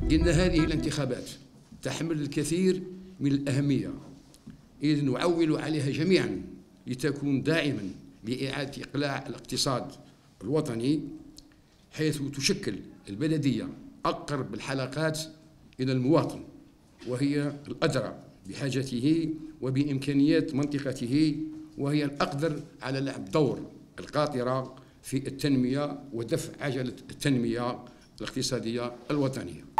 إن هذه الانتخابات تحمل الكثير من الأهمية، إذ نعول عليها جميعا لتكون داعما لإعادة إقلاع الاقتصاد الوطني، حيث تشكل البلدية أقرب الحلقات إلى المواطن، وهي الأدرى بحاجته وبإمكانيات منطقته، وهي الأقدر على لعب دور القاطرة في التنمية ودفع عجلة التنمية الاقتصادية الوطنية.